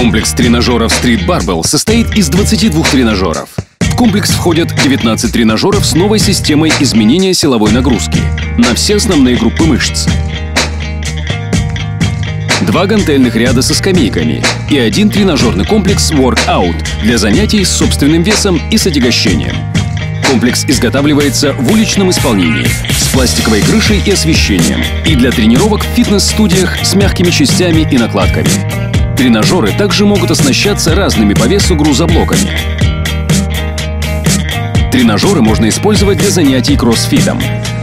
Комплекс тренажеров Street Barbell состоит из 22 тренажеров. В комплекс входят 19 тренажеров с новой системой изменения силовой нагрузки на все основные группы мышц, 2 гантельных ряда со скамейками и 1 тренажерный комплекс Workout для занятий с собственным весом и с отягощением. Комплекс изготавливается в уличном исполнении, с пластиковой крышей и освещением, и для тренировок в фитнес-студиях с мягкими частями и накладками. Тренажеры также могут оснащаться разными по весу грузоблоками. Тренажеры можно использовать для занятий кроссфитом.